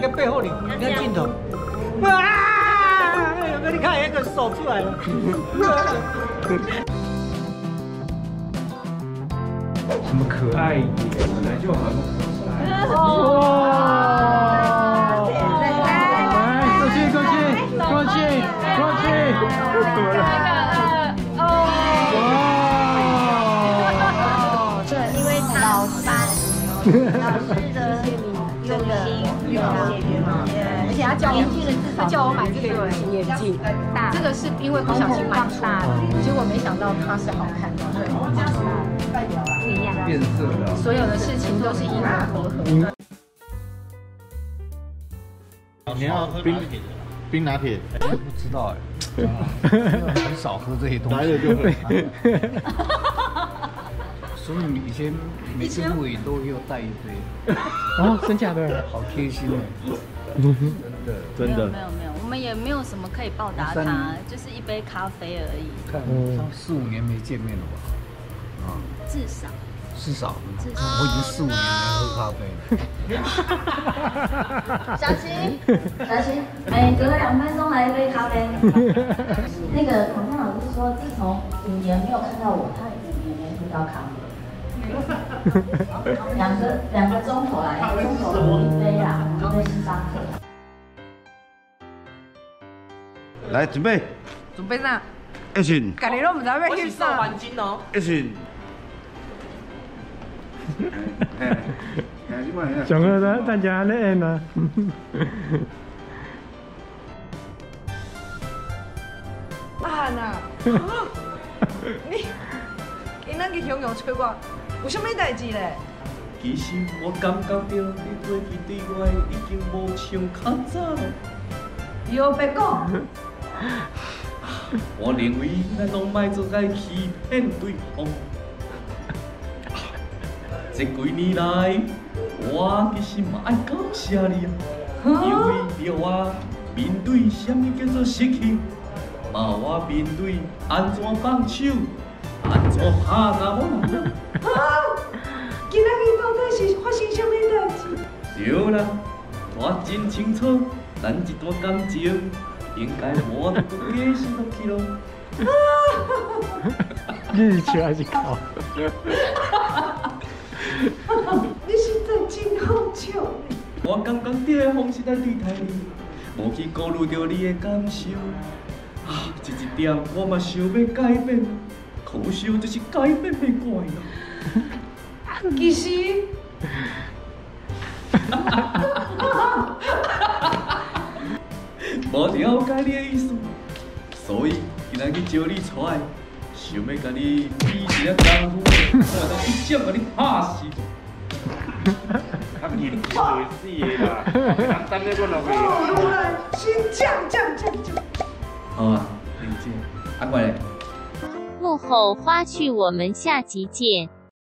个背后你看镜头，哇！你看那个手出来了。什么可爱一点，本来就很可爱。哇！来，过去，过去，过去，过去。哇！ 对，因为老师的用心，而且他叫年轻人至少叫我买这个隐形眼镜，这个是因为不小心买错，结果没想到它是好看的，对，不一样， 变色的， 所有的事情都是因缘和合。 你要冰拿铁？ 不知道哎，很少喝这些东西， 来了就会。 所以以前每次录影都要带一杯。 哦，真假的？ 好贴心哎， 真的。 没有，我们也没有什么可以报答他，就是一杯咖啡而已。 看，他4、5年没见面了吧？啊， 至少。 我已经4、5年没喝咖啡了。 小晴，隔2分钟来一杯咖啡。那个孔康老师说，自从5年没有看到我，他5年没喝到咖啡。两个钟头来，1个钟头喝一杯啊，我们星巴克。 来，准备。 准备啥 ？Action！ 家己都唔知要翕啥。黄金哦。 Action！ 上个大家咧演啊。 阿汉啊，你今仔日向阳找我，有啥物代志咧？ 其实我感觉到你过去对我已经无像较早了。 又别讲。 我认为咱拢莫做该欺骗对方。这几年来，我其实嘛爱感谢你啊，因为你让我面对什么叫做失去，嘛我面对安怎放手，安怎拍打我。 今仔日到底是发生什么代志？ 对啦，我真清楚，咱一段感情应该无得继续落去咯。 日出还是考？ 你实在真好笑。 我感觉你的方式来对待你，无去顾虑到你的感受。啊，这一点我嘛想要改变，可惜就是改变不过来啦。 其实， 无了解你的意思，所以今仔日招你出来，想要甲你比一下功夫，我当一掌甲你拍死。 他年纪大死的啦，等你我落去。 先降。 好啊，理解。阿乖嘞。 幕后花絮，我们下集见。